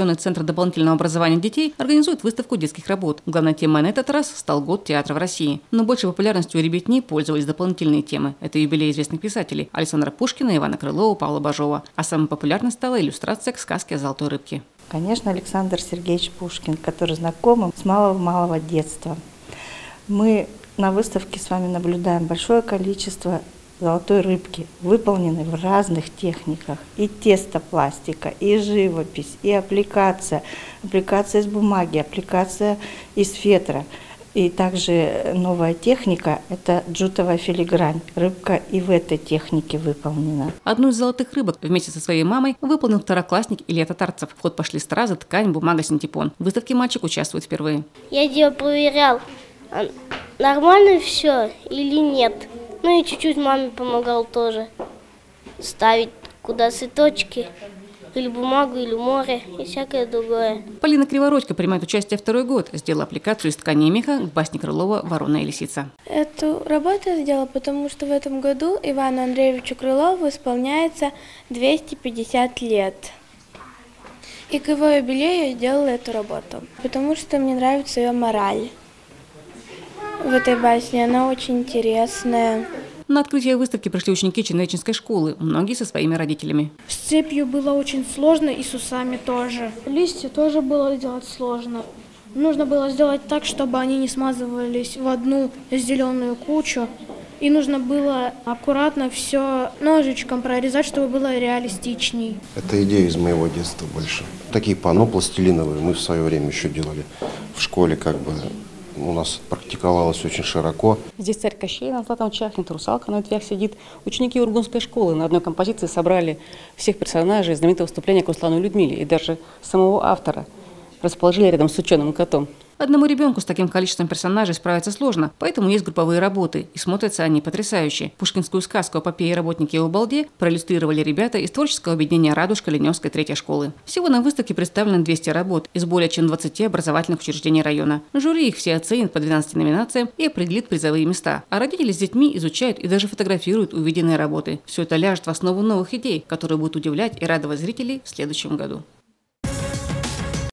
районный центр дополнительного образования детей организует выставку детских работ. Главной темой на этот раз стал год театра в России. Но большей популярностью у ребятни пользовались дополнительные темы. Это юбилей известных писателей Александра Пушкина, Ивана Крылова, Павла Бажова. А самой популярной стала иллюстрация к сказке о золотой рыбке. Конечно, Александр Сергеевич Пушкин, который знаком с малого-малого детства. Мы на выставке с вами наблюдаем большое количество золотой рыбки, выполненной в разных техниках. И тестопластика, и живопись, и аппликация из бумаги, аппликация из фетра. И также новая техника – это джутовая филигрань. Рыбка и в этой технике выполнена. Одну из золотых рыбок вместе со своей мамой выполнил второклассник Илья Татарцев. В ход пошли стразы, ткань, бумага, синтепон. В выставке мальчик участвует впервые. Я ее проверял, нормально все или нет. Ну и чуть-чуть маме помогал тоже ставить куда цветочки. Или бумагу, или море, и всякое другое. Полина Кривородько принимает участие второй год. Сделала аппликацию из ткани и меха к басне Крылова «Ворона и лисица». Эту работу я сделала, потому что в этом году Ивану Андреевичу Крылову исполняется 250 лет. И к его юбилею я сделала эту работу, потому что мне нравится ее мораль. В этой басне она очень интересная. На открытие выставки пришли ученики Чинечинской школы, многие со своими родителями. С цепью было очень сложно и с усами тоже. Листья тоже было делать сложно. Нужно было сделать так, чтобы они не смазывались в одну зеленую кучу. И нужно было аккуратно все ножичком прорезать, чтобы было реалистичней. Это идея из моего детства больше. Такие панно пластилиновые мы в свое время еще делали в школе, у нас практиковалось очень широко. Здесь царь Кощей на златом чахнет, русалка на ветвях сидит. Ученики Ургунской школы на одной композиции собрали всех персонажей знаменитого вступления к Руслану и Людмиле и даже самого автора расположили рядом с ученым котом. Одному ребенку с таким количеством персонажей справиться сложно, поэтому есть групповые работы, и смотрятся они потрясающе. Пушкинскую сказку «Эпопеи работники у балде» проиллюстрировали ребята из творческого объединения «Радужка» Леневской 3-й школы. Всего на выставке представлено 200 работ из более чем 20 образовательных учреждений района. Жюри их все оценит по 12 номинациям и определит призовые места. А родители с детьми изучают и даже фотографируют увиденные работы. Все это ляжет в основу новых идей, которые будут удивлять и радовать зрителей в следующем году.